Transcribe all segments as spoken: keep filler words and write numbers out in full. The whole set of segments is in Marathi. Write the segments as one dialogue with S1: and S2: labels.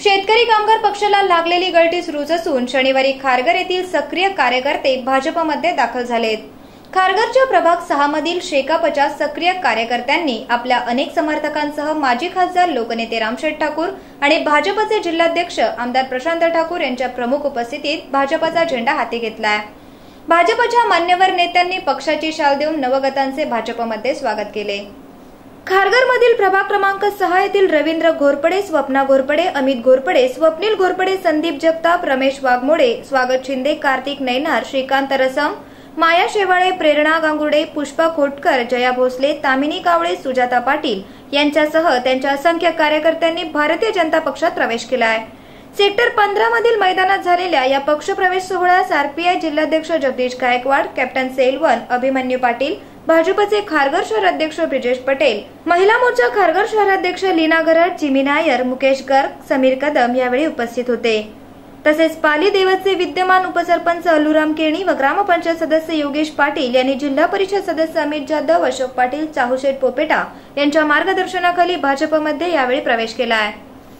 S1: शेतकरी कामगार पक्षाला लागलेली गळती सुरूच असून शनिवारी खारघर येथील सक्रिय कार्यकर्ते भाजपमध्ये दाखल झालेत। खारघरच्या प्रभाग सहा मधील शेकापच्या सक्रिय कार्यकर्त्यांनी आपल्या अनेक समर्थकांसह माजी खासदार लोकनेते रामशेठ ठाकूर आणि भाजपचे जिल्हाध्यक्ष आमदार प्रशांत ठाकूर यांच्या प्रमुख उपस्थितीत भाजपचा झेंडा हाती घेतलाय। भाजपच्या मान्यवर नेत्यांनी पक्षाची शाल देऊन नवगतांचे भाजपमध्ये स्वागत केले। खारघरमधील प्रभाग क्रमांक सहा येथील रवींद्र घोरपडे, स्वप्ना घोरपडे, अमित घोरपडे, स्वप्नील घोरपडे, संदीप जगताप, रमेश वाघमोडे, स्वागत शिंदे, कार्तिक नैनार, श्रीकांत रसम, माया शेवाळे, प्रेरणा गांगुर्डे, पुष्पा खोटकर, जया भोसले, तामिनी कावळे, सुजाता पाटील यांच्यासह त्यांच्या असंख्य कार्यकर्त्यांनी भारतीय जनता पक्षात प्रवेश केला आहे। सेक्टर पंधरा मधील मैदानात झालेल्या या पक्ष प्रवेश सोहळ्यास आरपीआय जिल्हाध्यक्ष जगदीश गायकवाड, कॅप्टन सेल्वन, अभिमन्यू पाटील, भाजपचे खारघर शहराध्यक्ष ब्रिजेश पटेल, महिला मोर्चा खारघर शहराध्यक्ष लीना गरड, जिमी नायर, मुकेश गर्ग, समीर कदम यावेळी उपस्थित होते। तसेच पाली देवचे विद्यमान उपसरपंच अलुराम केणी व ग्रामपंचायत सदस्य योगेश पाटील यांनी जिल्हा परिषद सदस्य अमित जाधव, अशोक पाटील, चाहूशेठ पोपेटा यांच्या मार्गदर्शनाखाली भाजपमध्ये यावेळी प्रवेश केला आहे।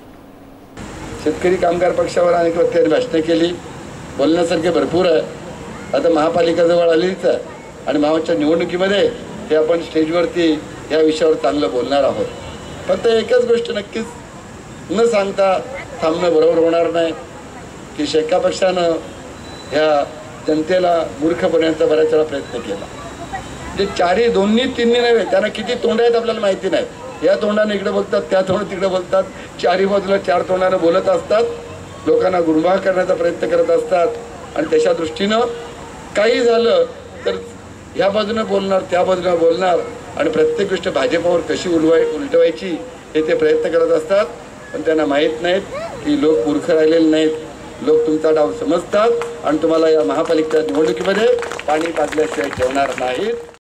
S2: शेतकरी कामगार पक्षावर अनेक वक्त्यांनी भाषणे केली, बोलण्यासारखे भरपूर आहे। आता महापालिका जवळ आलीच आहे आणि महापालिकेच्या निवडणुकीमध्ये हे आपण स्टेजवरती या विषयावर चांगलं बोलणार आहोत। फक्त एकच गोष्ट नक्कीच न सांगता थांबणं बरोबर होणार नाही की शेका पक्षानं ह्या जनतेला मूर्ख बनवण्याचा बऱ्याच वेळा प्रयत्न केला। जे चारही दोन्ही तिन्ही नव्हे, त्यांना किती तोंड आहेत आपल्याला माहिती नाही। या तोंडाने इकडे बोलतात, त्या तोंडाने तिकडे बोलतात, चारही बाजूला चार तोंडाने बोलत असतात, लोकांना गुमराह करण्याचा प्रयत्न करत असतात आणि त्याच्या दृष्टीनं काही झालं तर ह्या बाजूने बोलणार, त्या बाजूने बोलणार आणि प्रत्येक गोष्ट भाजपवर कशी उलवाय उलटवायची हे ते प्रयत्न करत असतात। पण त्यांना माहीत नाहीत की लोक मूर्ख राहिलेले नाहीत, लोक तुमचा डाव समजतात आणि तुम्हाला या महापालिकेच्या निवडणुकीमध्ये पाणी पाजल्याशिवाय ठेवणार नाहीत।